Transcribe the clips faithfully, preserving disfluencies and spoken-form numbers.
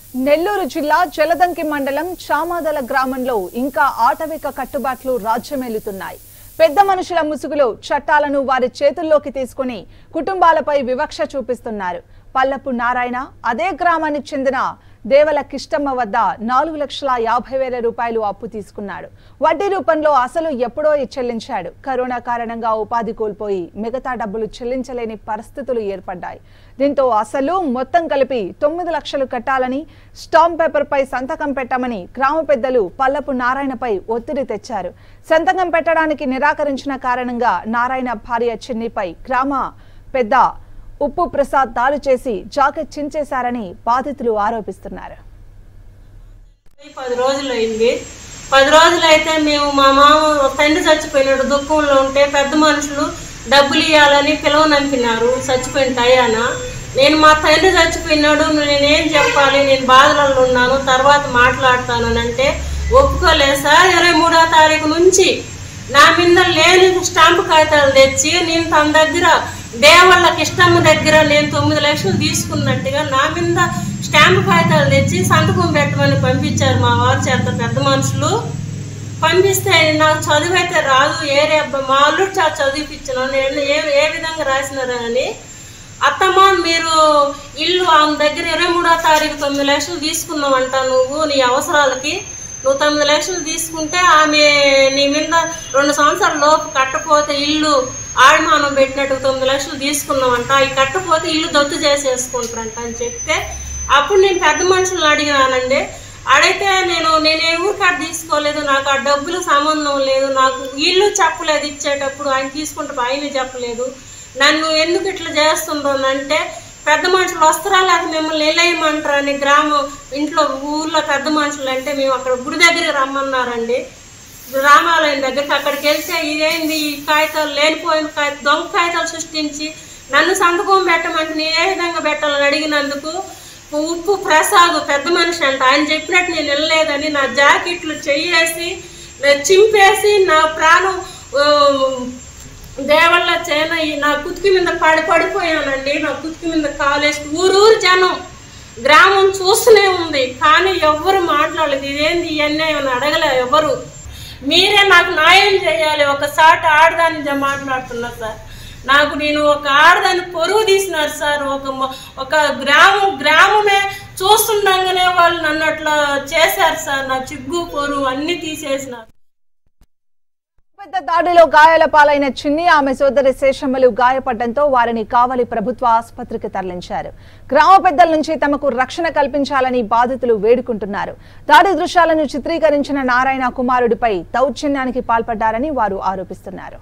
నెల్లూరు జిల్లా జలదంకి మండలం చామాదల గ్రామంలో ఇంకా ఆటవిక కట్టుబాట్లు రాజ్యమేలుతున్నాయి. పెద్ద మనుషుల ముసుగులో చట్టాలను వారి చేతుల్లోకి తీసుకుని కుటుంబాలపై వివక్ష చూపిస్తున్నారు. పల్లపు నారాయణ అదే గ్రామానికి చెందిన దేవల కిష్టమ్మ వద్ద నాలుగు లక్షల యాభై వేల రూపాయలు అప్పు తీసుకున్నాడు. వడ్డీ రూపంలో అసలు ఎప్పుడో చెల్లించాడు. కరోనా కారణంగా ఉపాధి కోల్పోయి మిగతా డబ్బులు చెల్లించలేని పరిస్థితులు ఏర్పడ్డాయి. దీంతో అసలు మొత్తం కలిపి తొమ్మిది లక్షలు కట్టాలని స్టాంప్ పేపర్ పై సంతకం పెట్టమని గ్రామ పెద్దలు పల్లపు నారాయణపై ఒత్తిడి తెచ్చారు. సంతకం పెట్టడానికి నిరాకరించిన కారణంగా నారాయణ భార్య చిన్నిపై గ్రామ పెద్ద ఉప్పు ప్రసాద్ దాడి చేసి జాకెట్ చించేశారని బాధితులు ఆరోపిస్తున్నారు. పది రోజులైంది. పది రోజులైతే మేము మా మామ తండ్రి చచ్చిపోయినాడు, దుఃఖంలో ఉంటే పెద్ద మనుషులు డబ్బులు ఇవ్వాలని పిలవనంపినారు. చచ్చిపోయిన టయాన నేను మా తండ్రి చచ్చిపోయినాడు, నేనేం చెప్పాలి, నేను బాధలలో ఉన్నాను, తర్వాత మాట్లాడతాను అంటే ఒప్పుకోలేదు సార్. ఇరవై మూడో తారీఖు నుంచి నా మీద లేని స్టాంపు కాగితాలు తెచ్చి నేను తన దగ్గర దేవళ్ళ కిష్టమ్మ దగ్గర నేను తొమ్మిది లక్షలు తీసుకున్నట్టుగా నా మీద స్టాంపు కాగితాలు తెచ్చి సంతకం పెట్టమని పంపించారు మా వారు చేత పెద్ద మనుషులు. పంపిస్తే నాకు చదువు అయితే రాదు, ఏరే మా అల్లుడు చా చదివిపించాను, నేను ఏ ఏ విధంగా రాసినారు అని. అత్తమ్మ మీరు ఇల్లు ఆమె దగ్గర ఇరవై మూడో తారీఖు తొమ్మిది లక్షలు తీసుకున్నావంట, నువ్వు నీ అవసరాలకి నువ్వు తొమ్మిది లక్షలు తీసుకుంటే ఆమె నీ మీద రెండు సంవత్సరాల లోపు కట్టపోతే ఇల్లు ఆడమానం పెట్టినట్టు తొమ్మిది లక్షలు తీసుకున్నామంట, అవి కట్టపోతే ఇల్లు దొత్తు చేసేసుకుంటారంట అని చెప్తే అప్పుడు నేను పెద్ద మనుషులను అడిగినానండి. అడిగితే నేను నేనే ఊరికాడ తీసుకోలేదు, నాకు ఆ డబ్బులు సంబంధం లేదు, నాకు ఇల్లు చెప్పలేదు, ఇచ్చేటప్పుడు ఆయన తీసుకుంటే ఆయన చెప్పలేదు, నన్ను ఎందుకు ఇట్లా చేస్తుండ్రోనంటే పెద్ద మనుషులు వస్తారా లేకపోతే మిమ్మల్ని నిలయమంటారా అని గ్రామం ఇంట్లో ఊర్లో పెద్ద మనుషులు అంటే మేము అక్కడ గుడి దగ్గరికి రమ్మన్నారండి. రామాలయం దగ్గరికి అక్కడికి వెళ్తే ఇదేంది ఈ కాగితాలు లేనిపోయిన కాగితాలు దొంగ కాగితాలు సృష్టించి నన్ను సంతకం పెట్టమంటే నేను ఏ విధంగా పెట్టాలని అడిగినందుకు ఉప్పు ప్రసాద్ పెద్ద మనిషి అంట, ఆయన చెప్పినట్టు నేను వెళ్ళలేదని నా జాకెట్లు చెయ్యేసి చింపేసి నా ప్రాణం దేవళ్ళ చేన నా కుతికి మీద పడి పడిపోయానండి. నా కుతికి మీద కాలేసి ఊరూరు జనం గ్రామం చూస్తూనే ఉంది, కానీ ఎవ్వరు మాట్లాడలేదు. ఇదేంది ఇవన్నీ అని అడగలే ఎవరు. మీరే నాకు న్యాయం చేయాలి. ఒకసారి ఆడదాన్ని మాట్లాడుతున్నారు సార్, నాకు నేను ఒక ఆడదాన్ని పొరుగు తీసినారు సార్. ఒక ఒక గ్రామం గ్రామమే చూస్తుండగానే వాళ్ళు నన్ను అట్లా చేశారు సార్. నా చిగ్గు పొరుగు అన్ని తీసేసినారు. పెద్ద దాడిలో గాయాల పాలైన చిన్ని ఆమె సోదరి శేషమ్మలు గాయపడడంతో వారిని కావలి ప్రభుత్వ ఆసుపత్రికి తరలించారు. గ్రామ పెద్దల నుంచి తమకు రక్షణ కల్పించాలని బాధితులు వేడుకుంటున్నారు. దాడి దృశ్యాలను చిత్రీకరించిన నారాయణ కుమారుడిపై దౌర్జన్యానికి పాల్పడ్డారని వారు ఆరోపిస్తున్నారు.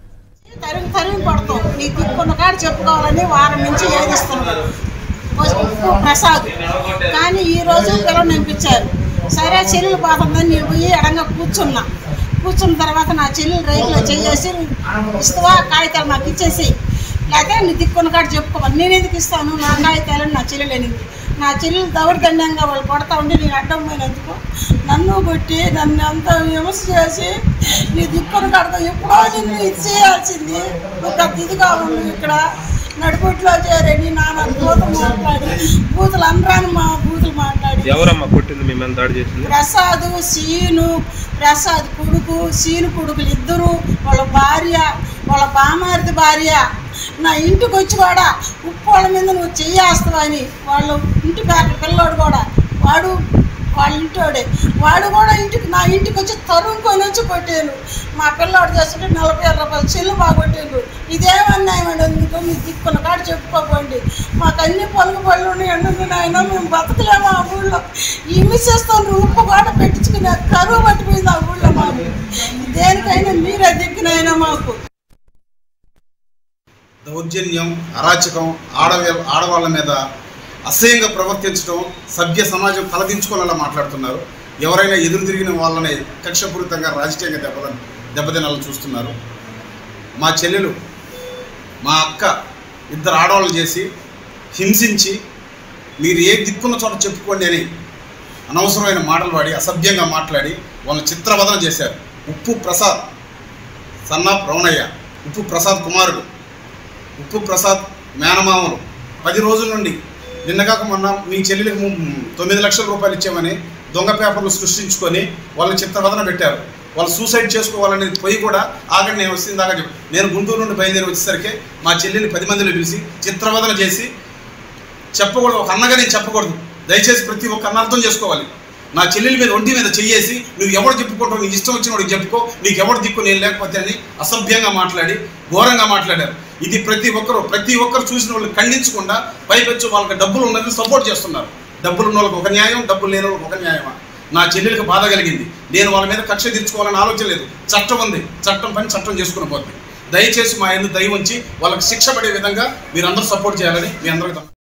చెప్పుకోవాలని వారం నుంచి ఏదిస్తున్నారు ప్రసాద్, కానీ ఈ రోజు పిల్లలు నింపించారు. సరే చెల్లెలు బాగుందని నేను పోయి ఎడంగా కూర్చున్నా. కూర్చున్న తర్వాత నా చెల్లెలు రైతులో చేసి ఇస్తావా కాగితాలు నాకు ఇచ్చేసి, లేకపోతే నీ దిక్కున్న కాడ చెప్పుకోవాలి, నేను ఎందుకు ఇస్తాను నా కాగితాలని నా చెల్లెలు అనింది. నా చెల్లెలు దౌర్జన్యంగా వాళ్ళు కొడతా ఉండి నేను అడ్డం పోయినందుకు నన్ను కొట్టి నన్ను అంతా విమర్శ చేసి నీ దిక్కున్న కాడతో ఎప్పుడో నిన్ను ఇది చేయాల్సింది, ఒక ఇదిగా ఉంది ఇక్కడ నడుపుట్లో చేరని నాన్న బూతులు మాట్లాడి బూతులు అనరాని మా బూతులు మాట్లాడి. ఎవరమ్మా కొట్టింది మీ మీద దాడి చేసింది? ప్రసాద్ సీను, ప్రసాద్ కొడుకు సీను కొడుకులు ఇద్దరు, వాళ్ళ భార్య వాళ్ళ బామారిది భార్య నా ఇంటికి వచ్చి కూడా ఉప్పు వాళ్ళ మీద నువ్వు చెయ్యేస్తావా అని వాళ్ళు ఇంటి పేట పిల్లోడు కూడా వాడు వాళ్ళ ఇంటోడే వాడు కూడా ఇంటికి నా ఇంటికి వచ్చి తరుముకొని వచ్చి కొట్టాను. మా పిల్లోడు చేస్తుంటే నలభై ఆరు రూపాయలు చెల్లు బాగా కొట్టాను. ఇదేమన్నాయమండి ఎందుకు మీ దిక్కున్న కాడ చెప్పుకోకండి, మాకు అన్ని పలుగు పళ్ళు ఉన్నాయి అంటుంది నాయన, మేము బతకలేము ఆ ఊళ్ళో. ఈ మిస్సేస్తాను ఉప్పు కూడా పెట్టించుకునే కరువు పట్టిపోయింది ఆ ఊళ్ళో మాకు. దేనికైనా మీరే దిక్కునైనా మాకు. దౌర్జన్యం, అరాచకం, ఆడ ఆడవాళ్ళ మీద అసహ్యంగా ప్రవర్తించడం సభ్య సమాజం తలదించుకోవాలని మాట్లాడుతున్నారు. ఎవరైనా ఎదురు తిరిగిన వాళ్ళని కక్షపూరితంగా రాజకీయంగా దెబ్బ దెబ్బతినాలని చూస్తున్నారు. మా చెల్లెలు మా అక్క ఇద్దరు ఆడవాళ్ళు చేసి హింసించి మీరు ఏ దిక్కున్న చోట చెప్పుకోండి అని అనవసరమైన మాటలు వాడి అసభ్యంగా మాట్లాడి వాళ్ళని చిత్రవదన చేశారు. ఉప్పు ప్రసాద్ సన్నా రమణయ్య, ఉప్పు ప్రసాద్ కుమారుడు, ఉప్పు ప్రసాద్ మేనమామలు పది రోజుల నుండి నిన్నగాక మొన్న మీ చెల్లెలికి తొమ్మిది లక్షల రూపాయలు ఇచ్చామని దొంగ పేపర్లు సృష్టించుకొని వాళ్ళ చిత్రవదన పెట్టారు. వాళ్ళు సూసైడ్ చేసుకోవాలనేది పోయి కూడా ఆగండి నేను వచ్చింది దాకా చెప్పి నేను గుంటూరు నుండి బయలుదేరి వచ్చేసరికి మా చెల్లిని పది మందిలో పిలిచి చిత్రవదన చేసి చెప్పకూడదు, ఒక అన్నగా నేను చెప్పకూడదు, దయచేసి ప్రతి ఒక్క అన్న అర్థం చేసుకోవాలి. నా చెల్లెల మీద ఒంటి మీద చెయ్యేసి నువ్వు ఎవరు చెప్పుకుంటావు, నీకు ఇష్టం వచ్చిన వాడికి చెప్పుకో, నీకు ఎవరు దిక్కు నేను లేకపోతే అని అసభ్యంగా మాట్లాడి ఘోరంగా మాట్లాడారు. ఇది ప్రతి ఒక్కరు ప్రతి ఒక్కరు చూసిన వాళ్ళు ఖండించకుండా పైపెచ్చు వాళ్ళకి డబ్బులు ఉన్నది సపోర్ట్ చేస్తున్నారు. డబ్బులు ఉన్న వాళ్ళకి ఒక న్యాయం, డబ్బులు లేని వాళ్ళకి ఒక న్యాయమా? నా చెల్లెలకు బాధ కలిగింది. నేను వాళ్ళ మీద కక్ష తీర్చుకోవాలని ఆలోచన లేదు. చట్టం ఉంది, చట్టం పని చట్టం చేసుకుని పోతుంది. దయచేసి మా ఎందుకు దయ ఉంచి వాళ్ళకి శిక్ష పడే విధంగా మీరందరూ సపోర్ట్ చేయాలని మీ అందరికీ